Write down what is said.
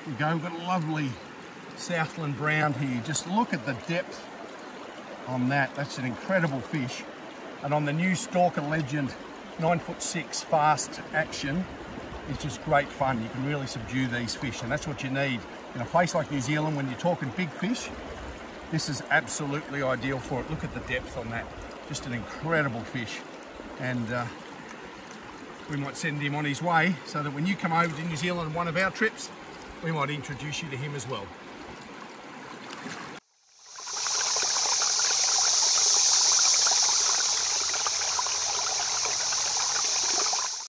we go. We've got a lovely Southland brown here. Just look at the depth on that. That's an incredible fish. And on the new Stalker Legend 9'6" fast action, it's just great fun. You can really subdue these fish, and that's what you need in a place like New Zealand when you're talking big fish. This is absolutely ideal for it. Look at the depth on that. Just an incredible fish. And we might send him on his way so that when you come over to New Zealand on one of our trips, we might introduce you to him as well.